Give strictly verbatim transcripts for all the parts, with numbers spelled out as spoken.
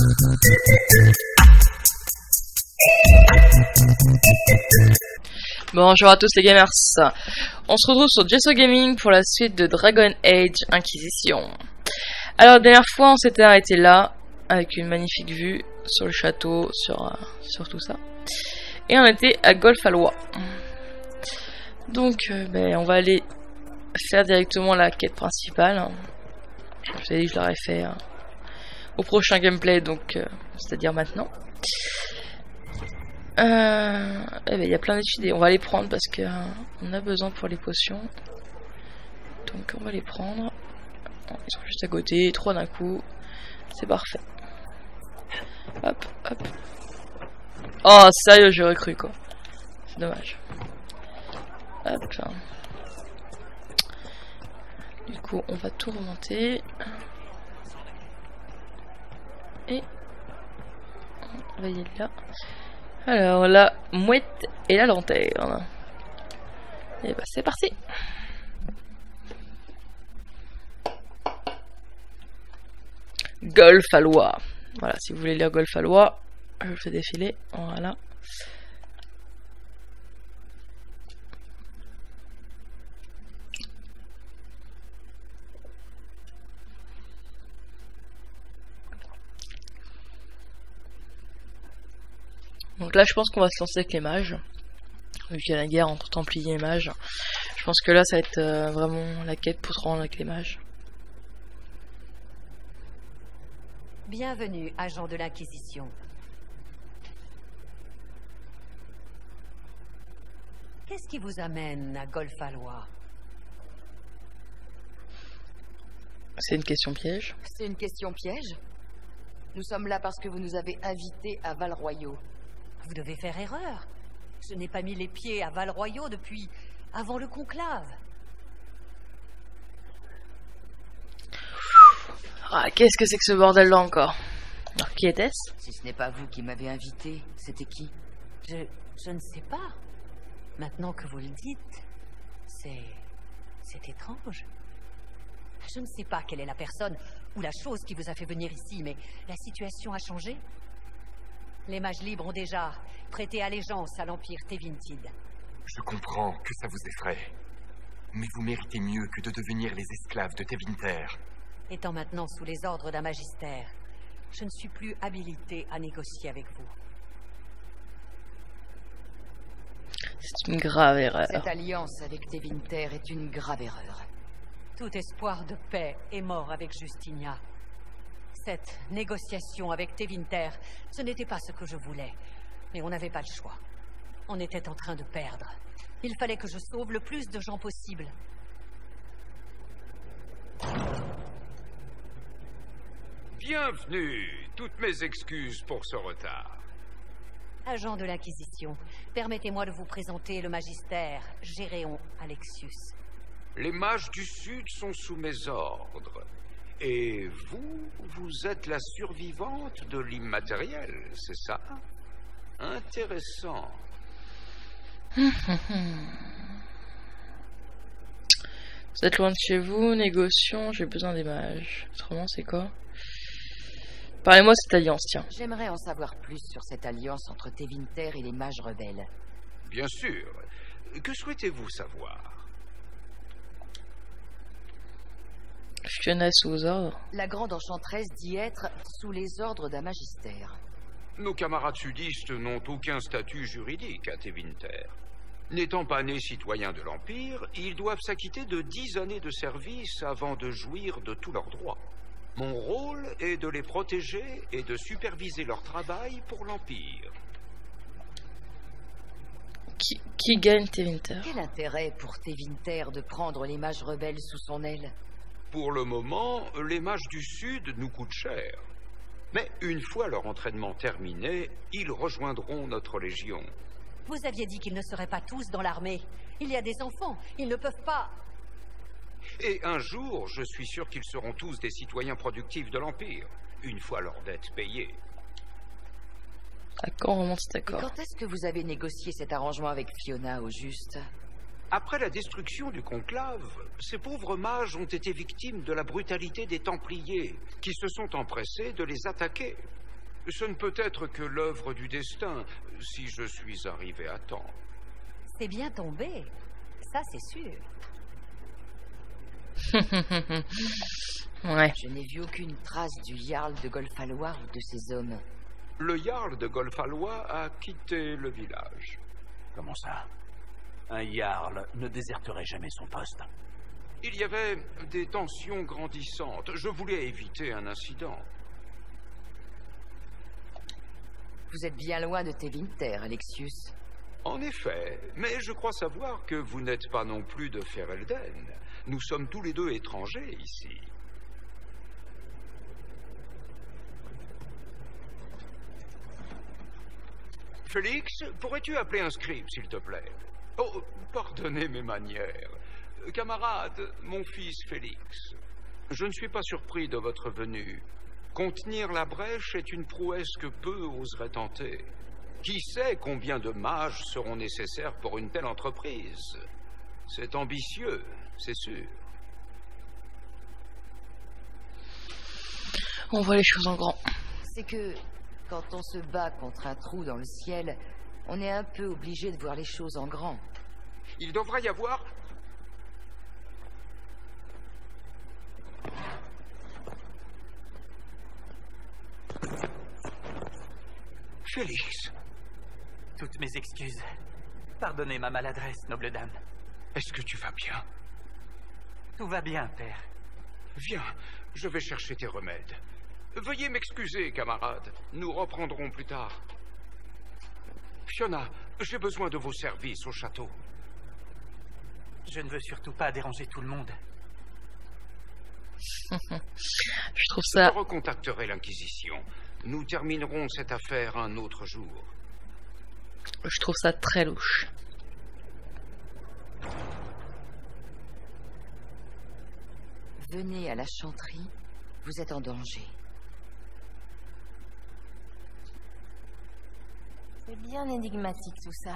Bonjour à tous les gamers, on se retrouve sur Gesso Gaming pour la suite de Dragon Age Inquisition. Alors la dernière fois on s'était arrêté là, avec une magnifique vue sur le château, sur, euh, sur tout ça. Et on était à Golfalois. Donc euh, ben, on va aller faire directement la quête principale. Je vous ai dit que je l'aurais fait euh, au prochain gameplay, donc euh, c'est-à-dire maintenant. Euh, eh ben, y a plein d'études, on va les prendre parce que euh, on a besoin pour les potions. Donc on va les prendre. Ils sont juste à côté, trois d'un coup. C'est parfait. Hop, hop. Oh sérieux, j'aurais cru quoi. C'est dommage. Hop. Du coup on va tout remonter. Et on va y aller là. Alors la mouette et la lanterne. Et bah c'est parti. Golfalois. Voilà, si vous voulez lire Golfalois, je le fais défiler. Voilà. Donc là je pense qu'on va se lancer avec les mages. Vu qu'il y a la guerre entre Templiers et mages. Je pense que là ça va être euh, vraiment la quête pour se rendre avec les mages. Bienvenue, agent de l'Inquisition. Qu'est-ce qui vous amène à Golfalois? C'est une question piège. C'est une question piège? Nous sommes là parce que vous nous avez invités à Val-Royaux. Vous devez faire erreur. Je n'ai pas mis les pieds à Val-Royaux depuis avant le conclave. Ah, qu'est-ce que c'est que ce bordel là encore? Alors qui était-ce? Si ce n'est pas vous qui m'avez invité, c'était qui? Je... je ne sais pas. Maintenant que vous le dites, c'est... c'est étrange. Je ne sais pas quelle est la personne ou la chose qui vous a fait venir ici, mais la situation a changé. Les mages libres ont déjà prêté allégeance à l'Empire Tevintid. Je comprends que ça vous effraie. Mais vous méritez mieux que de devenir les esclaves de Tevinter. Étant maintenant sous les ordres d'un magistère, je ne suis plus habilité à négocier avec vous. C'est une grave erreur. Cette alliance avec Tevinter est une grave erreur. Tout espoir de paix est mort avec Justinia. Cette négociation avec Tevinter, ce n'était pas ce que je voulais. Mais on n'avait pas le choix. On était en train de perdre. Il fallait que je sauve le plus de gens possible. Bienvenue. Toutes mes excuses pour ce retard. Agent de l'Inquisition, permettez-moi de vous présenter le magistère Géréon Alexius. Les mages du Sud sont sous mes ordres. Et vous, vous êtes la survivante de l'immatériel, c'est ça? Intéressant. Vous êtes loin de chez vous, négocions, j'ai besoin des mages. Autrement, c'est quoi? Parlez-moi de cette alliance, tiens. J'aimerais en savoir plus sur cette alliance entre Tevinter et les mages rebelles. Bien sûr. Que souhaitez-vous savoir? Fiona est sous vos ordres. La grande enchanteresse dit être sous les ordres d'un magistère. Nos camarades sudistes n'ont aucun statut juridique à Tevinter. N'étant pas nés citoyens de l'Empire, ils doivent s'acquitter de dix années de service avant de jouir de tous leurs droits. Mon rôle est de les protéger et de superviser leur travail pour l'Empire. Qui, qui gagne Tevinter? Quel intérêt pour Tevinter de prendre les mages rebelles sous son aile? Pour le moment, les mages du Sud nous coûtent cher. Mais une fois leur entraînement terminé, ils rejoindront notre légion. Vous aviez dit qu'ils ne seraient pas tous dans l'armée. Il y a des enfants, ils ne peuvent pas... Et un jour, je suis sûr qu'ils seront tous des citoyens productifs de l'Empire, une fois leurs dettes payées. À quand on remonte cet Et accord? quand est-ce que vous avez négocié cet arrangement avec Fiona, au juste? Après la destruction du conclave, ces pauvres mages ont été victimes de la brutalité des Templiers, qui se sont empressés de les attaquer. Ce ne peut être que l'œuvre du destin, si je suis arrivé à temps. C'est bien tombé. Ça, c'est sûr. Ouais. Je n'ai vu aucune trace du Jarl de Golfalois ou de ses hommes. Le Jarl de Golfalois a quitté le village. Comment ça? Un Jarl ne déserterait jamais son poste. Il y avait des tensions grandissantes. Je voulais éviter un incident. Vous êtes bien loin de Tevinter, Alexius. En effet, mais je crois savoir que vous n'êtes pas non plus de Ferelden. Nous sommes tous les deux étrangers ici. Félix, pourrais-tu appeler un scribe, s'il te plaît? Oh, pardonnez mes manières. Camarade, mon fils Félix, je ne suis pas surpris de votre venue. Contenir la brèche est une prouesse que peu oseraient tenter. Qui sait combien de mages seront nécessaires pour une telle entreprise? C'est ambitieux, c'est sûr. On voit les choses en grand. C'est que, quand on se bat contre un trou dans le ciel, on est un peu obligé de voir les choses en grand. Il devrait y avoir... Félix. Toutes mes excuses. Pardonnez ma maladresse, noble dame. Est-ce que tu vas bien? Tout va bien, père. Viens, je vais chercher tes remèdes. Veuillez m'excuser, camarade. Nous reprendrons plus tard. Fiona, j'ai besoin de vos services au château. Je ne veux surtout pas déranger tout le monde. Je trouve ça... Je recontacterai l'Inquisition. Nous terminerons cette affaire un autre jour. Je trouve ça très louche. Venez à la chanterie, vous êtes en danger. C'est bien énigmatique tout ça.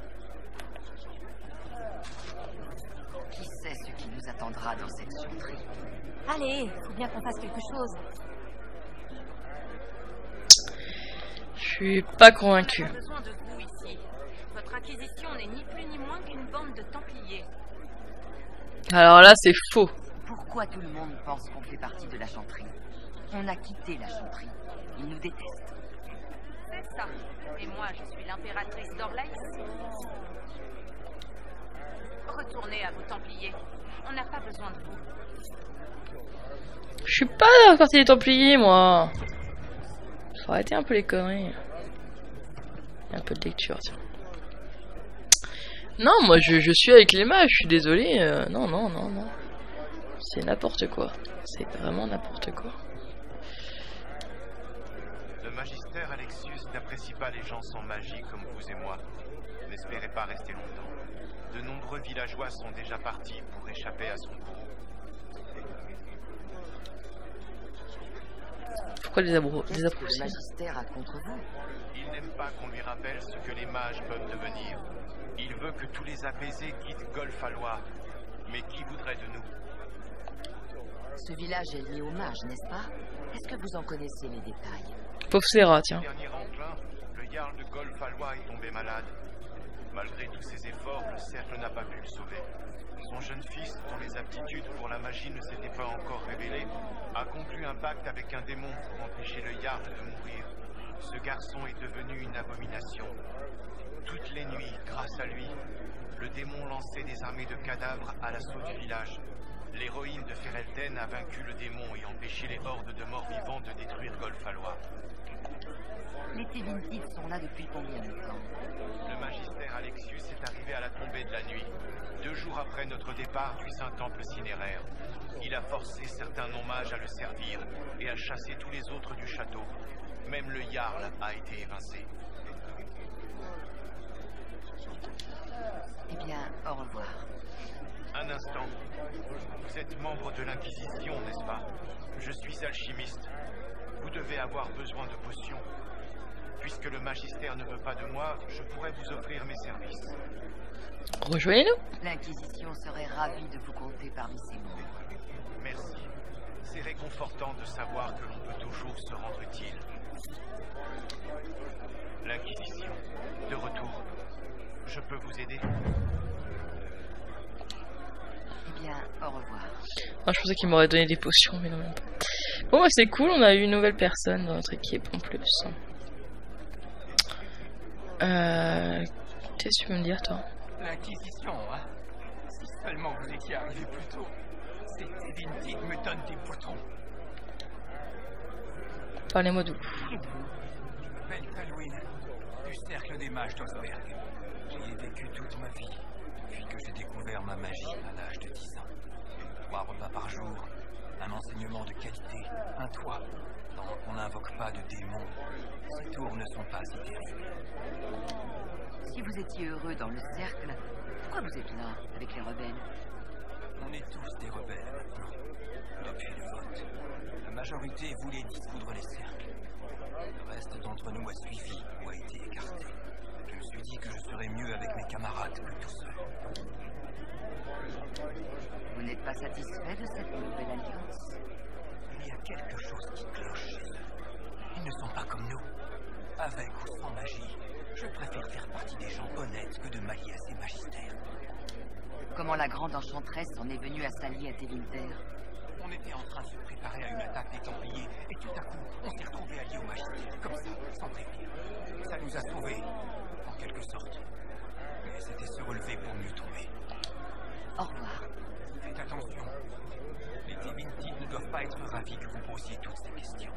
Qui sait ce qui nous attendra dans cette chanterie? Allez, faut bien qu'on fasse quelque chose. Je suis pas convaincu. On a besoin de vous ici. Votre inquisition n'est ni plus ni moins qu'une bande de Templiers. Alors là, c'est faux. Pourquoi tout le monde pense qu'on fait partie de la chanterie? On a quitté la chanterie. Ils nous détestent. C'est ça. Et moi, je suis l'impératrice d'Orlaïs. Retournez à vos Templiers. On n'a pas besoin de vous. Je suis pas dans la partie des Templiers, moi. Faut arrêter un peu les conneries. Un peu de lecture, tiens. Non, moi je, je suis avec les mages, je suis désolé. Euh, non, non, non, non. C'est n'importe quoi. C'est vraiment n'importe quoi. Le magistère Alexius n'apprécie pas les gens sans magie comme vous et moi. N'espérez pas rester longtemps. De nombreux villageois sont déjà partis pour échapper à son bourreau. Pourquoi les abros Qu'est-ce les que le magistère a contre vous? Il n'aime pas qu'on lui rappelle ce que les mages peuvent devenir. Il veut que tous les apaisés quittent Golfalois. Mais qui voudrait de nous? Ce village est lié aux mages, n'est-ce pas? Est-ce que vous en connaissez les détails? Pauvre Serra, tiens. Dernier enclin, le Jarl de Golfalois est tombé malade. Malgré tous ses efforts, le cercle n'a pas pu le sauver. Son jeune fils, dont les aptitudes pour la magie ne s'étaient pas encore révélées, a conclu un pacte avec un démon pour empêcher le Jarl de mourir. Ce garçon est devenu une abomination. Toutes les nuits, grâce à lui, le démon lançait des armées de cadavres à l'assaut du village. L'héroïne de Ferelden a vaincu le démon et empêché les hordes de morts-vivants de détruire Golfalois. Les Tevintides sont là depuis combien de temps? Le magistère Alexius est arrivé à la tombée de la nuit, deux jours après notre départ du Saint-Temple cinéraire. Il a forcé certains non-mages à le servir et a chassé tous les autres du château. Même le Jarl a été évincé. Eh bien, au revoir. Un instant. Vous êtes membre de l'Inquisition, n'est-ce pas? Je suis alchimiste. Vous devez avoir besoin de potions. Puisque le magistère ne veut pas de moi, je pourrais vous offrir mes services. Rejoignez-nous. L'Inquisition serait ravie de vous compter parmi ses membres. Merci. C'est réconfortant de savoir que l'on peut toujours se rendre utile. l'Inquisition. De retour. Je peux vous aider? Eh bien, au revoir. Ah, je pensais qu'il m'aurait donné des potions, mais non, même pas. Bon, bah, c'est cool, on a eu une nouvelle personne dans notre équipe en plus. Euh... Qu'est-ce que tu veux me dire, toi? L'Inquisition, hein? Si seulement vous étiez arrivé plus tôt. Ces divinités me donnent des boutons. Parlez-moi d'où? Belle Halloween, du cercle des mages d'Osberg. J'y ai vécu toute ma vie, depuis que j'ai découvert ma magie à l'âge de dix ans. Trois repas par jour, un enseignement de qualité, un toit. Tant qu'on n'invoque pas de démons, ces tours ne sont pas si terribles. Si vous étiez heureux dans le cercle, pourquoi vous êtes là, avec les rebelles? On est tous des rebelles maintenant. Depuis le vote, la majorité voulait dissoudre les cercles. Le reste d'entre nous a suivi ou a été écarté. Je me suis dit que je serais mieux avec mes camarades que tout seul. Vous n'êtes pas satisfait de cette nouvelle alliance? Il y a quelque chose qui cloche chez eux. Ils ne sont pas comme nous. Avec ou sans magie, je préfère faire partie des gens honnêtes que de m'allier à ces magistères. Comment la grande enchanteresse en est venue à s'allier à Tevinter? On était en train de se préparer à une attaque des Templiers, et tout à coup, on s'est retrouvés alliés aux magistères, comme ça, sans prévenir. Ça nous a sauvés, en quelque sorte. Mais c'était se relever pour mieux tomber. Au revoir. Faites attention. Les divinités ne doivent pas être ravis que vous posiez toutes ces questions.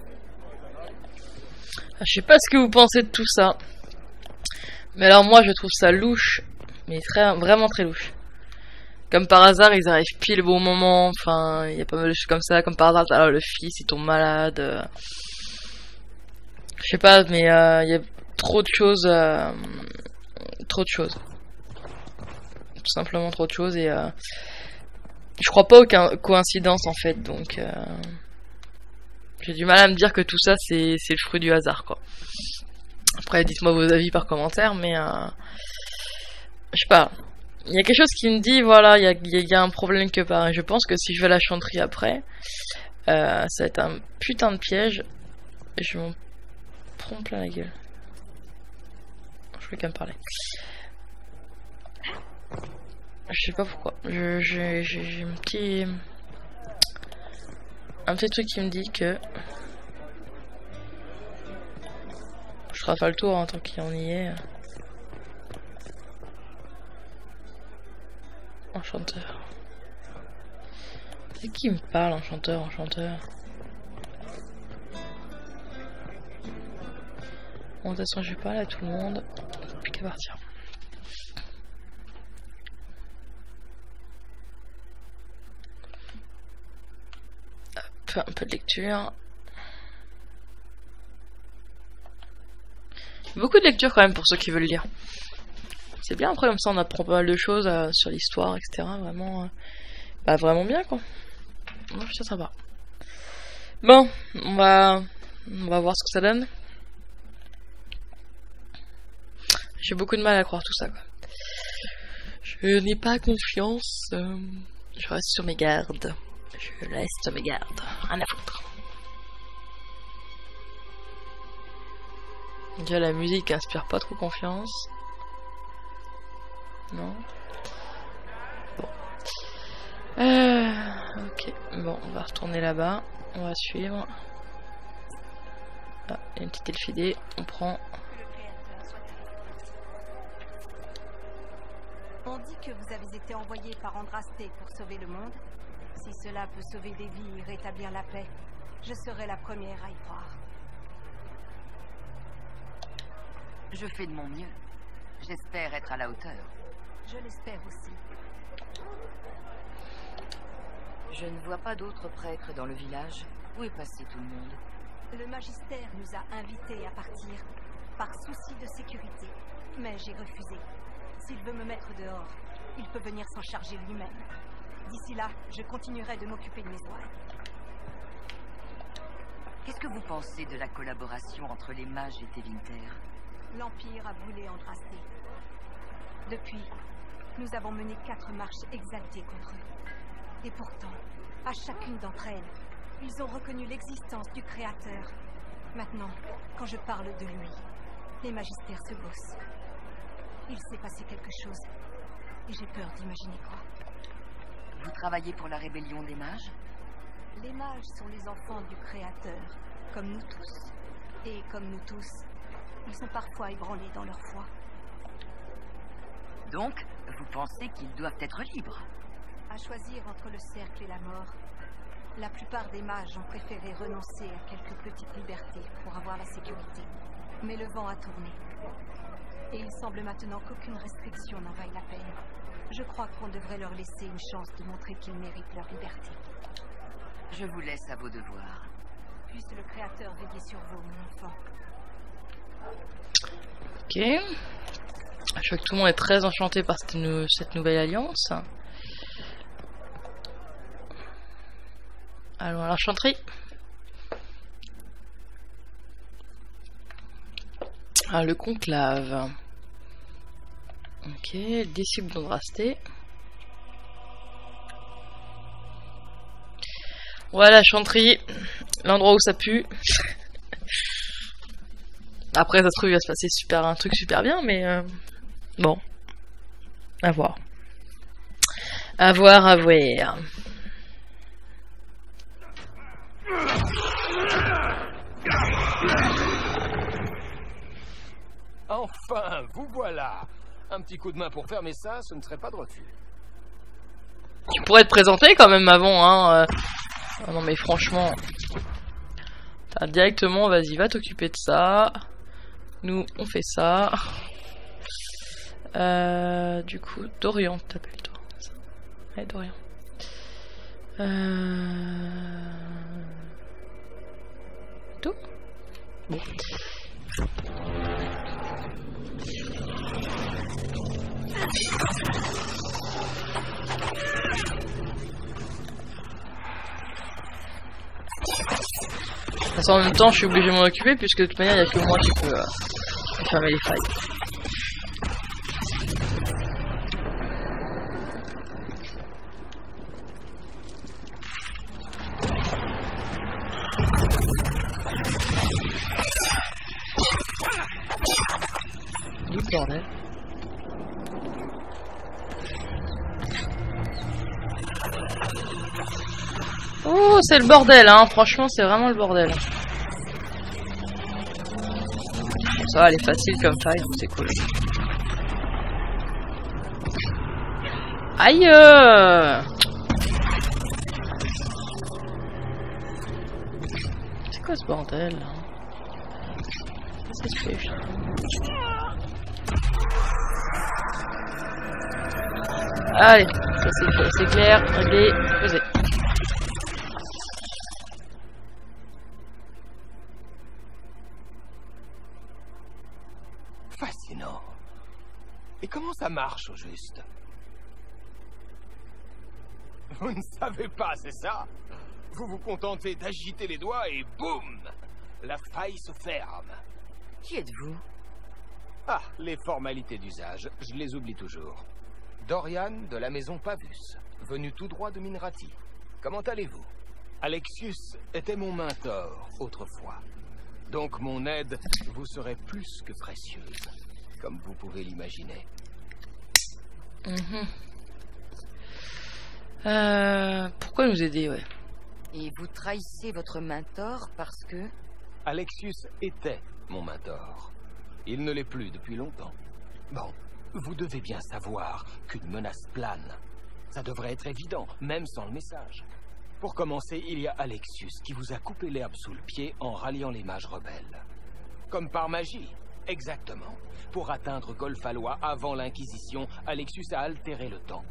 Je sais pas ce que vous pensez de tout ça. Mais alors moi je trouve ça louche. Mais très, vraiment très louche. Comme par hasard ils arrivent pile au bon moment. Enfin il y a pas mal de choses comme ça. Comme par hasard alors le fils il tombe malade. euh, Je sais pas mais il euh, y a trop de choses. Euh, trop de choses. Tout simplement trop de choses. Et euh, je crois pas aucune coïncidence en fait. Donc euh, j'ai du mal à me dire que tout ça c'est c'est le fruit du hasard quoi. Après dites-moi vos avis par commentaire mais euh, je sais pas. Il y a quelque chose qui me dit voilà il y a, y a un problème quelque part et je pense que si je vais à la chanterie après euh, ça va être un putain de piège et je m'en prends plein la gueule. Je vais quand même parler. Je sais pas pourquoi. Je j'ai j'ai un petit un petit truc qui me dit que je ferai pas le tour en tant qu'il en y est. Enchanteur. C'est qui me parle, enchanteur, enchanteur? Bon, de toute façon, je vais parler à tout le monde. Plus qu'à partir. Hop, un peu de lecture. Beaucoup de lecture quand même pour ceux qui veulent lire. C'est bien, après comme ça on apprend pas mal de choses euh, sur l'histoire, et cetera. Vraiment, euh, bah vraiment bien quoi. Moi je trouve ça sympa. Bon, on va, on va voir ce que ça donne. J'ai beaucoup de mal à croire tout ça quoi. Je n'ai pas confiance. Euh, je reste sur mes gardes. Je laisse sur mes gardes. Rien à foutre. Déjà la musique inspire pas trop confiance. Non. Bon. Euh, ok. Bon, on va retourner là-bas. On va suivre. Ah, il y a une petite elfidée. On prend. On dit que vous avez été envoyé par Andrasté pour sauver le monde. Si cela peut sauver des vies et rétablir la paix, je serai la première à y croire. Je fais de mon mieux. J'espère être à la hauteur. Je l'espère aussi. Je ne vois pas d'autres prêtres dans le village. Où est passé tout le monde? Le magistère nous a invités à partir, par souci de sécurité. Mais j'ai refusé. S'il veut me mettre dehors, il peut venir s'en charger lui-même. D'ici là, je continuerai de m'occuper de mes oies. Qu'est-ce que vous pensez de la collaboration entre les mages et Tevinter? L'Empire a brûlé Andrasté. Depuis, nous avons mené quatre marches exaltées contre eux. Et pourtant, à chacune d'entre elles, ils ont reconnu l'existence du Créateur. Maintenant, quand je parle de lui, Les magistères se bossent. Il s'est passé quelque chose. Et j'ai peur d'imaginer quoi. Vous travaillez pour la rébellion des mages? Les mages sont les enfants du Créateur, comme nous tous. Et comme nous tous, ils sont parfois ébranlés dans leur foi. Donc, vous pensez qu'ils doivent être libres? À choisir entre le cercle et la mort, la plupart des mages ont préféré renoncer à quelques petites libertés pour avoir la sécurité. Mais le vent a tourné. Et il semble maintenant qu'aucune restriction n'en vaille la peine. Je crois qu'on devrait leur laisser une chance de montrer qu'ils méritent leur liberté. Je vous laisse à vos devoirs. Puisse le Créateur veiller sur vous, mon enfant. Ok. Je vois que tout le monde est très enchanté par cette, nou cette nouvelle alliance. Allons à l'enchanterie. Ah, le conclave. Ok, disciple d'Andrasté. Voilà, chanterie. L'endroit où ça pue. Après, ça se trouve, il va se passer super, un truc super bien, mais euh, bon. À voir. À voir, à voir. Enfin, vous voilà. Un petit coup de main pour fermer ça, ce ne serait pas de refus. Tu pourrais te présenter quand même avant, hein. Euh... Oh non mais franchement, t'as directement, vas-y, va t'occuper de ça. Nous, on fait ça. Euh, du coup, Dorian, t'appelles toi. Ouais, Dorian. Euh... Tout. Bon. En même temps, je suis obligé de m'en occuper puisque de toute manière, il n'y a que moi qui peux euh, fermer les failles. Du bordel. Oh, c'est le bordel, hein. Franchement, c'est vraiment le bordel. Ça va, elle est facile comme faille, donc c'est cool. Aïe euh... C'est quoi ce bordel là? Qu'est-ce que c'est fait? Allez, ça c'est clair, réglé, posé. Fascinant. Et comment ça marche au juste? Vous ne savez pas, c'est ça? Vous vous contentez d'agiter les doigts et boum! La faille se ferme. Qui êtes-vous? Ah, les formalités d'usage, je les oublie toujours. Dorian de la maison Pavus, venu tout droit de Minrati. Comment allez-vous? Alexius était mon mentor autrefois. Donc mon aide vous serait plus que précieuse, comme vous pouvez l'imaginer. Mmh. Euh, pourquoi nous aider, ouais. Et vous trahissez votre mentor parce que... Alexius était mon mentor. Il ne l'est plus depuis longtemps. Bon, vous devez bien savoir qu'une menace plane. Ça devrait être évident, même sans le message. Pour commencer, il y a Alexius qui vous a coupé l'herbe sous le pied en ralliant les mages rebelles. Comme par magie, exactement. Pour atteindre Golfallois avant l'Inquisition, Alexius a altéré le temps.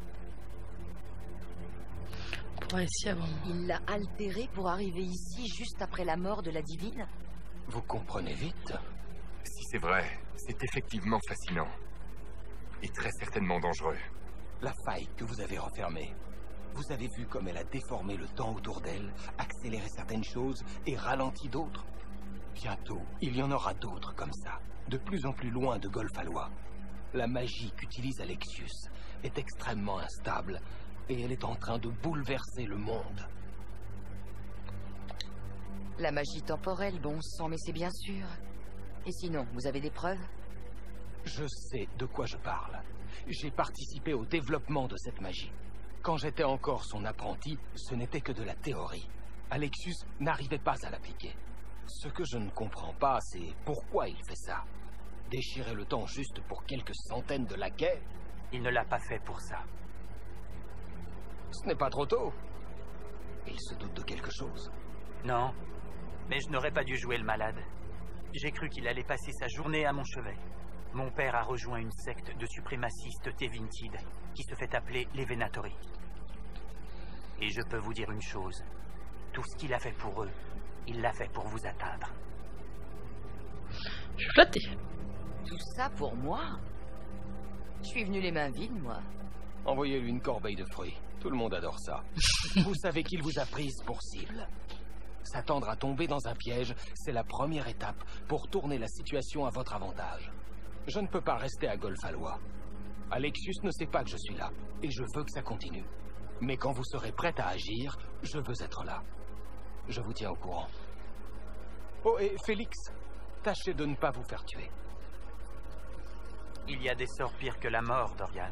Pour ici avant. Il l'a altéré pour arriver ici juste après la mort de la divine? Vous comprenez vite? Si c'est vrai, c'est effectivement fascinant. Et très certainement dangereux. La faille que vous avez refermée. Vous avez vu comme elle a déformé le temps autour d'elle, accéléré certaines choses et ralenti d'autres. Bientôt, il y en aura d'autres comme ça, de plus en plus loin de Golfallois. La magie qu'utilise Alexius est extrêmement instable et elle est en train de bouleverser le monde. La magie temporelle, bon sang, mais c'est bien sûr. Et sinon, vous avez des preuves? Je sais de quoi je parle. J'ai participé au développement de cette magie. Quand j'étais encore son apprenti, ce n'était que de la théorie. Alexius n'arrivait pas à l'appliquer. Ce que je ne comprends pas, c'est pourquoi il fait ça. Déchirer le temps juste pour quelques centaines de laquais? Il ne l'a pas fait pour ça. Ce n'est pas trop tôt. Il se doute de quelque chose. Non, mais je n'aurais pas dû jouer le malade. J'ai cru qu'il allait passer sa journée à mon chevet. Mon père a rejoint une secte de suprémacistes Tevintid qui se fait appeler les Venatori. Et je peux vous dire une chose. Tout ce qu'il a fait pour eux, il l'a fait pour vous atteindre. Je suis flatté. Tout ça pour moi? Je suis venu les mains vides, moi. Envoyez-lui une corbeille de fruits. Tout le monde adore ça. Vous savez qu'il vous a prise pour cible. S'attendre à tomber dans un piège, c'est la première étape pour tourner la situation à votre avantage. Je ne peux pas rester à Golfallois. Alexius ne sait pas que je suis là, et je veux que ça continue. Mais quand vous serez prête à agir, je veux être là. Je vous tiens au courant. Oh, et Félix, tâchez de ne pas vous faire tuer. Il y a des sorts pires que la mort, Dorian.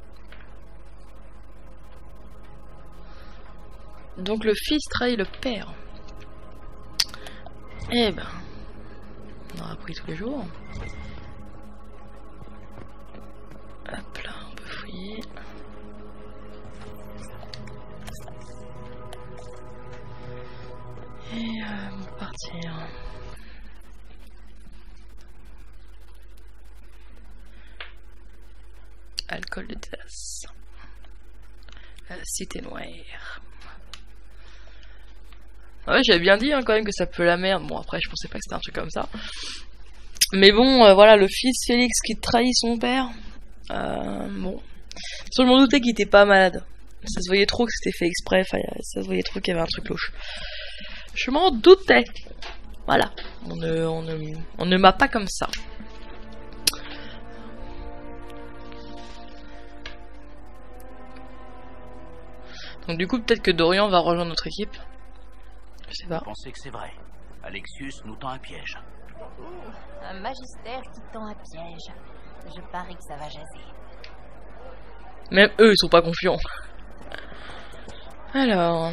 Donc le fils trahit le père. Eh ben, on aura appris tous les jours. Hop là, on peut fouiller. Et euh, on va partir. Alcool de Dallas. La cité noire. Ouais, j'avais bien dit hein, quand même que ça peut la merde. Bon, après, je pensais pas que c'était un truc comme ça. Mais bon, euh, voilà, le fils Félix qui trahit son père. Euh, bon. Je m'en doutais qu'il était pas malade. Ça se voyait trop que c'était fait exprès. Enfin, ça se voyait trop qu'il y avait un truc louche. Je m'en doutais. Voilà. On ne, on ne, on ne m'a pas comme ça. Donc du coup, peut-être que Dorian va rejoindre notre équipe. Je sais pas. Vous pensez que c'est vrai? Alexius nous tend un piège. Ouh, un magistère qui tend un piège. Je parie que ça va jaser. Même eux, ils sont pas confiants. Alors...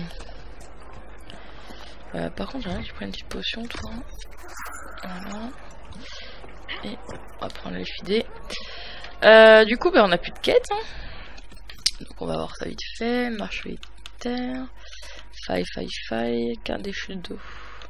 Euh, par contre, j'aimerais que tu prennes une petite potion, toi. Voilà. Et on va prendre les fidés. Euh, du coup, bah, on a plus de quête. Hein. Donc on va voir ça vite fait. Marche solitaire. Faille, faille, faille. Carte des chutes d'eau.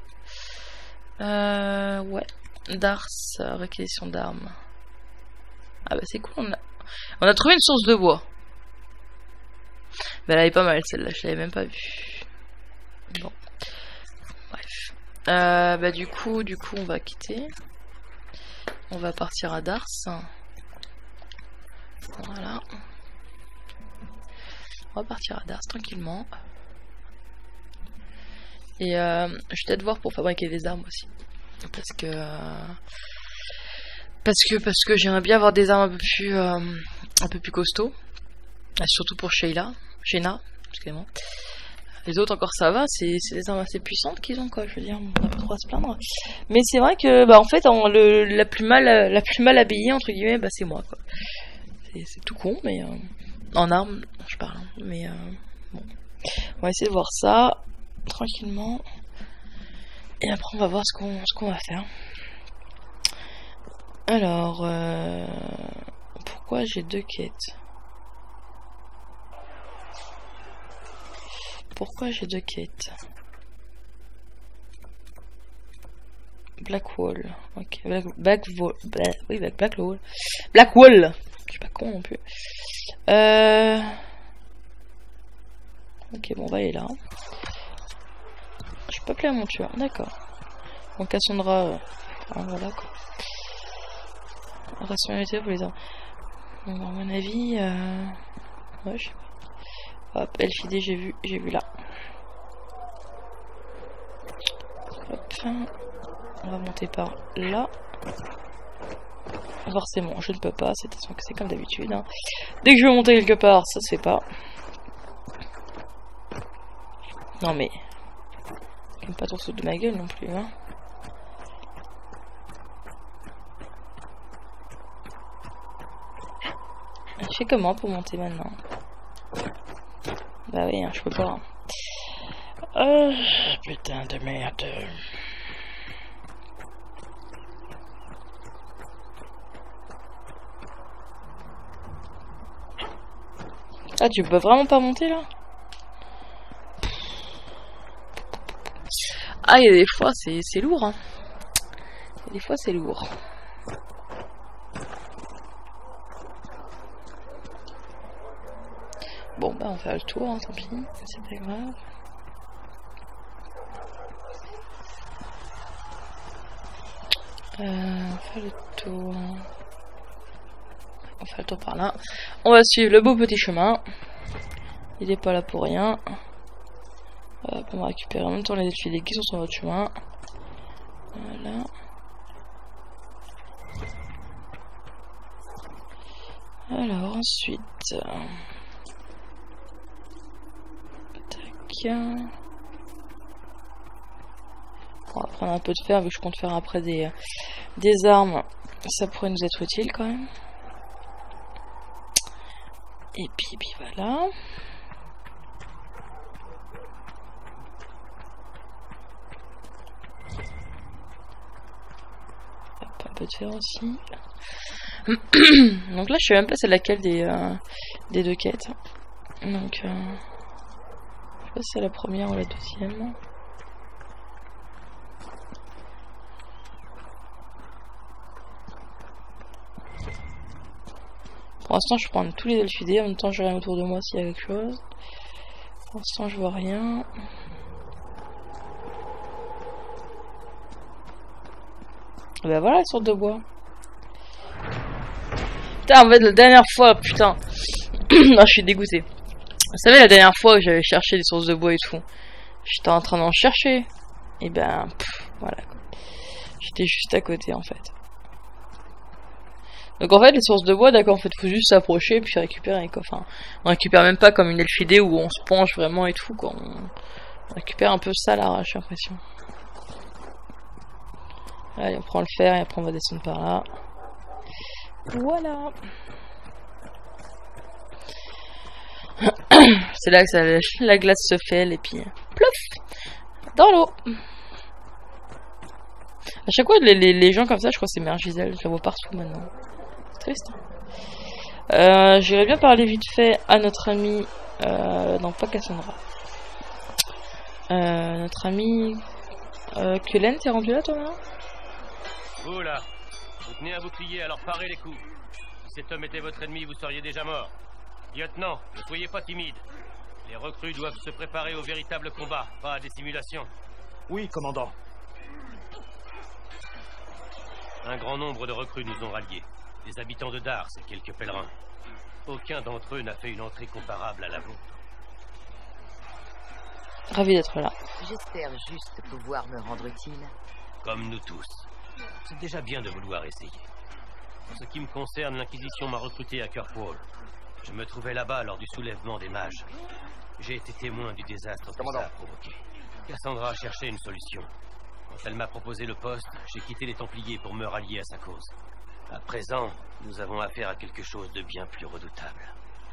Euh, ouais. Dars, réquisition d'armes. Ah bah c'est cool. On a... on a trouvé une source de bois. Bah elle est pas mal celle-là. Je l'avais même pas vue. Bon. Bref. Euh, bah du coup, du coup on va quitter. On va partir à Dars. Voilà. On va partir à Dars tranquillement. Et euh, je vais peut-être voir pour fabriquer des armes aussi. Parce que... Euh, parce que, parce que j'aimerais bien avoir des armes un peu plus, euh, un peu plus costauds. Et surtout pour Sheila. Shayna, excusez-moi. Les autres encore ça va, c'est des armes assez puissantes qu'ils ont quoi, je veux dire, on n'a pas trop à se plaindre. Mais c'est vrai que, bah en fait, en, le, la, plus mal, la plus mal habillée, entre guillemets, bah c'est moi quoi. C'est tout con, mais... Euh, en armes, je parle, hein, mais... Euh, bon. On va essayer de voir ça, tranquillement. Et après on va voir ce qu'on ce qu'on va faire. Alors... Euh, pourquoi j'ai deux quêtes? Pourquoi j'ai deux quêtes? Blackwall. Ok. Black, Blackwall. Black, oui, Black, Blackwall. Blackwall. Je suis pas con non plus. Euh... Ok, bon, on va aller là. Je peux appeler à mon tueur. D'accord. Donc Cassandra. Euh... Ah, voilà quoi. Rationalité pour les armes. Bon, à mon avis. Euh... Ouais, je sais pas. Hop, L F D, j'ai vu, j'ai vu là. Hop. On va monter par là. Forcément, je ne peux pas, c'est comme d'habitude. Hein. Dès que je veux monter quelque part, ça se fait pas. Non mais... Quand même pas trop se foutre de ma gueule non plus. Hein. Je fais comment pour monter maintenant? Bah oui, hein, je peux pas. Hein. Oh, putain de merde. Ah, tu peux vraiment pas monter là? Ah, il y a des fois, c'est lourd. Hein. Y a des fois, c'est lourd. Bon, bah, on fait le tour, hein, tant pis. C'est pas grave. Euh, on fait le tour. On fait le tour par là. On va suivre le beau petit chemin. Il est pas là pour rien. Hop, on va récupérer en même temps les filets qui sont sur notre chemin. Voilà. Alors ensuite. Tac. On va prendre un peu de fer vu que je compte faire après des, des armes. Ça pourrait nous être utile quand même. Et puis, puis voilà. Hop, un peu de fer aussi. Donc là, je sais même pas c'est laquelle des, euh, des deux quêtes. Donc, euh, je sais pas si c'est la première ou la deuxième. Pour l'instant, je prends tous les elfidés. En même temps, je regarde autour de moi s'il y a quelque chose. Pour l'instant, je vois rien. Et ben voilà, les sortes de bois. Putain, en fait, la dernière fois, putain. Non, je suis dégoûté. Vous savez, la dernière fois que j'avais cherché des sources de bois et tout, j'étais en train d'en chercher. Et ben, pff, voilà. J'étais juste à côté, en fait. Donc en fait les sources de bois, d'accord, en fait faut juste s'approcher et puis récupérer quoi. Enfin, on récupère même pas comme une elfidée où on se penche vraiment et tout quoi. On, on récupère un peu ça à l'arrache, j'ai l'impression. Allez, on prend le fer et après on va descendre par là. Voilà. C'est là que ça, la glace se fêle et puis plouf dans l'eau. À chaque fois les, les, les gens comme ça, je crois que c'est Mère Giselle, je la vois partout maintenant. Triste. Euh, J'irais bien parler vite fait à notre ami, euh, non pas Cassandra, euh, notre ami euh, Cullen, t'es rendu là toi maintenant? Vous là, vous tenez un bouclier, alors parez les coups. Si cet homme était votre ennemi, vous seriez déjà mort. Lieutenant, ne soyez pas timide. Les recrues doivent se préparer au véritable combat, pas à des simulations. Oui, commandant. Un grand nombre de recrues nous ont ralliés. Des habitants de Dars et quelques pèlerins. Aucun d'entre eux n'a fait une entrée comparable à la vôtre. Ravi d'être là. J'espère juste pouvoir me rendre utile. Comme nous tous. C'est déjà bien de vouloir essayer. En ce qui me concerne, l'Inquisition m'a recruté à Kirkwall. Je me trouvais là-bas lors du soulèvement des mages. J'ai été témoin du désastre que ça a provoqué. Cassandra a cherché une solution. Quand elle m'a proposé le poste, j'ai quitté les Templiers pour me rallier à sa cause. À présent, nous avons affaire à quelque chose de bien plus redoutable.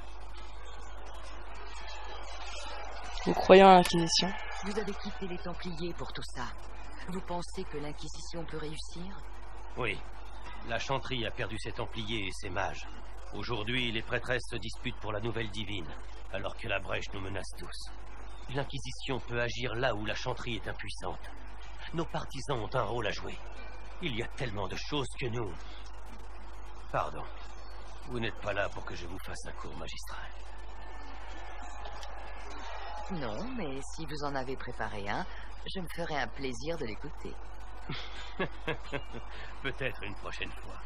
Vous croyez en l'Inquisition? Vous avez quitté les Templiers pour tout ça. Vous pensez que l'Inquisition peut réussir? Oui. La Chantry a perdu ses Templiers et ses mages. Aujourd'hui, les prêtresses se disputent pour la nouvelle divine, alors que la brèche nous menace tous. L'Inquisition peut agir là où la Chantry est impuissante. Nos partisans ont un rôle à jouer. Il y a tellement de choses que nous... Pardon. Vous n'êtes pas là pour que je vous fasse un cours magistral. Non, mais si vous en avez préparé un, je me ferai un plaisir de l'écouter. Peut-être une prochaine fois.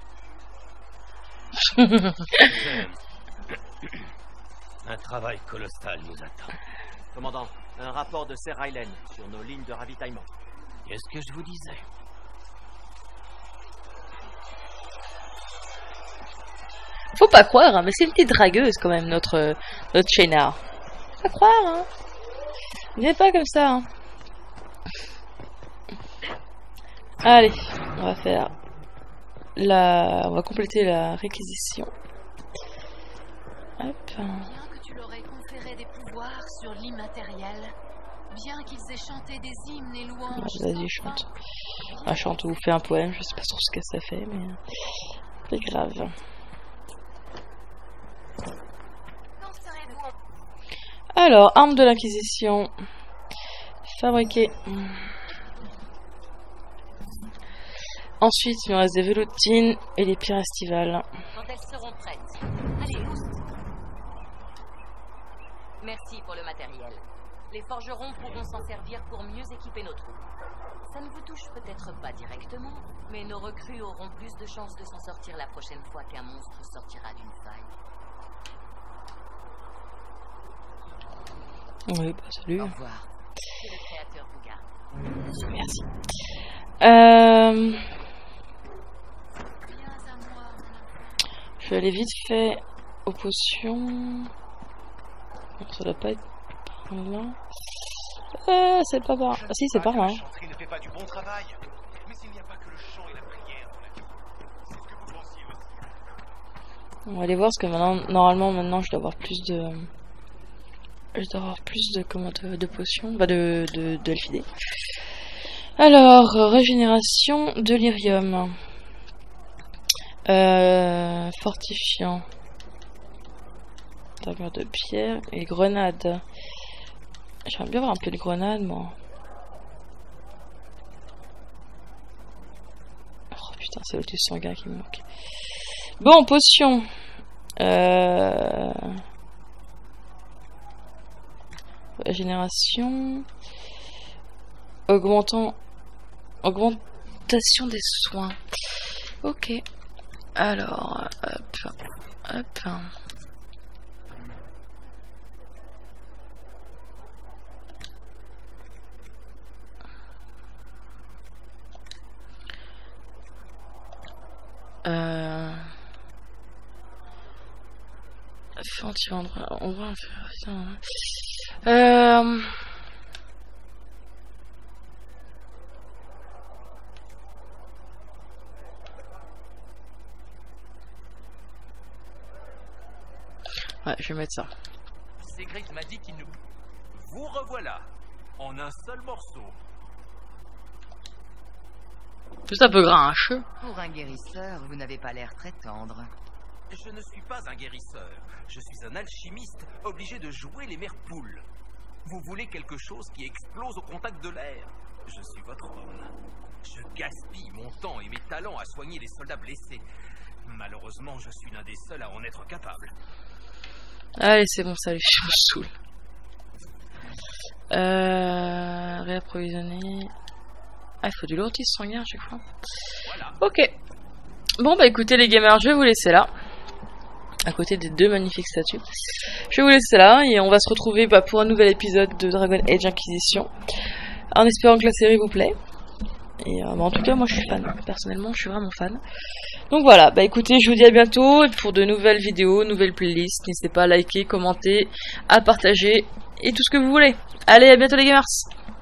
Un travail colossal nous attend. Commandant, un rapport de Ser Rylen sur nos lignes de ravitaillement. Qu'est-ce que je vous disais? Faut pas croire, hein, mais c'est une petite dragueuse quand même, notre, notre Shayna. Faut pas croire, hein. Il n'est pas comme ça, hein. Allez, on va faire la... On va compléter la réquisition. Bien que tu leur aies conféré des pouvoirs sur l'immatériel, bien qu'ils aient chanté des hymnes et louanges. Vas-y, chante. Un chante ou fait un poème, je sais pas trop ce que ça fait, mais c'est grave. Alors, arme de l'inquisition. Fabriquée. Ensuite, il me reste des veloutines et des pierres estivales. Quand elles seront prêtes. Allez, Oust. Merci pour le matériel. Les forgerons pourront s'en servir pour mieux équiper nos troupes. Ça ne vous touche peut-être pas directement, mais nos recrues auront plus de chances de s'en sortir la prochaine fois qu'un monstre sortira d'une faille. Oui, bah salut. Au revoir. Que le créateur vous garde. Merci. Euh... Je vais aller vite fait aux potions. Non, ça doit pas être par là. Euh, c'est pas par là. Ah si, c'est par là. Ne fait pas du bon travail, mais il n'y a pas que le chant et la prière dans la vie. C'est ce que vous pensiez aussi. On va aller voir parce que maintenant, normalement, maintenant, je dois avoir plus de, je dois avoir plus de comment de, de potions, bah de de de L F D. Alors, régénération de lyrium, euh, fortifiant, armure de pierre et grenade. J'aimerais bien avoir un peu de grenade, moi. Oh putain, c'est l'autre sanguin qui me manque. Bon, potion. Euh... Régénération. Augmentant. Augmentation des soins. Ok. Alors, hop. Hop. Euh... Anti-vendre, on va faire... Euh... Ouais, je vais mettre ça. Ségric m'a dit qu'il nous... Vous revoilà, en un seul morceau. Juste un peu grincheux. Pour un guérisseur, vous n'avez pas l'air très tendre. Je ne suis pas un guérisseur. Je suis un alchimiste obligé de jouer les mères poules. Vous voulez quelque chose qui explose au contact de l'air? Je suis votre homme. Je gaspille mon temps et mes talents à soigner les soldats blessés. Malheureusement, je suis l'un des seuls à en être capable. Allez, c'est bon, salut, je me saoule. Euh... Réapprovisionner... Ah, il faut du lourtis sanguin à chaque fois. Voilà. Ok. Bon, bah écoutez les gamers, je vais vous laisser là. À côté des deux magnifiques statues. Je vais vous laisser là et on va se retrouver bah, pour un nouvel épisode de Dragon Age Inquisition. En espérant que la série vous plaît. Et euh, bah, en tout cas, moi je suis fan. Personnellement, je suis vraiment fan. Donc voilà, bah écoutez, je vous dis à bientôt pour de nouvelles vidéos, nouvelles playlists. N'hésitez pas à liker, commenter, à partager et tout ce que vous voulez. Allez, à bientôt les gamers.